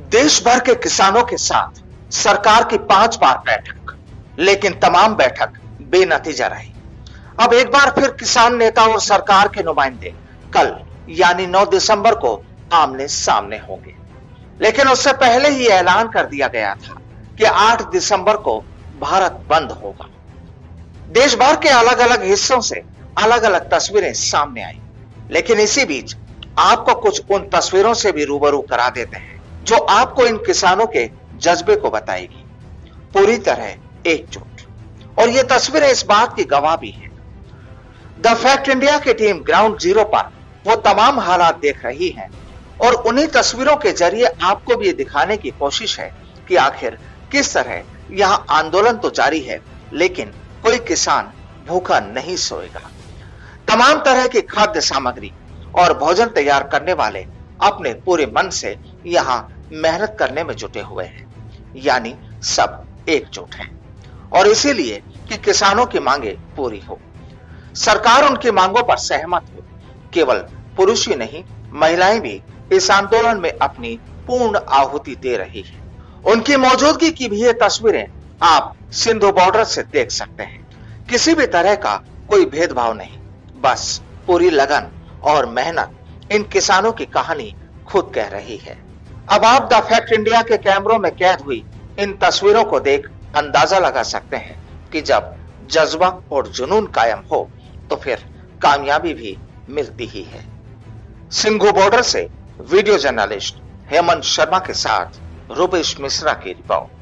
देश भर के किसानों के साथ सरकार की 5 बार बैठक, लेकिन तमाम बैठक बेनतीजा रही। अब एक बार फिर किसान नेता और सरकार के नुमाइंदे कल यानी 9 दिसंबर को आमने सामने होंगे, लेकिन उससे पहले ही ऐलान कर दिया गया था कि 8 दिसंबर को भारत बंद होगा। देश भर के अलग अलग हिस्सों से अलग अलग तस्वीरें सामने आई, लेकिन इसी बीच आपको कुछ उन तस्वीरों से भी रूबरू करा देते हैं जो आपको इन किसानों के जज्बे को बताएगी। पूरी तरह एकजुट, और ये तस्वीरें इस बात की गवाह भी हैं। द फैक्ट इंडिया की टीम ग्राउंड जीरो पर वो तमाम हालात देख रही है और उन्हीं तस्वीरों के जरिए आपको भी ये दिखाने की कोशिश है कि आखिर किस तरह यहाँ आंदोलन तो जारी है, लेकिन कोई किसान भूखा नहीं सोएगा। तमाम तरह की खाद्य सामग्री और भोजन तैयार करने वाले अपने पूरे मन से यहाँ मेहनत करने में जुटे हुए हैं, यानी सब एकजुट हैं, और इसीलिए कि किसानों की मांगे पूरी हो, सरकार उनकी मांगों पर सहमत हो। केवल पुरुष ही नहीं, महिलाएं भी इस आंदोलन में अपनी पूर्ण आहुति दे रही है। उनकी मौजूदगी की भी ये तस्वीरें आप सिंधु बॉर्डर से देख सकते हैं। किसी भी तरह का कोई भेदभाव नहीं, बस पूरी लगन और मेहनत इन किसानों की कहानी खुद कह रही है। अब आप द फैक्ट इंडिया के कैमरों में कैद हुई इन तस्वीरों को देख अंदाजा लगा सकते हैं कि जब जज्बा और जुनून कायम हो तो फिर कामयाबी भी मिलती ही है। सिंघू बॉर्डर से वीडियो जर्नलिस्ट हेमंत शर्मा के साथ रूपेश मिश्रा की रिपोर्ट।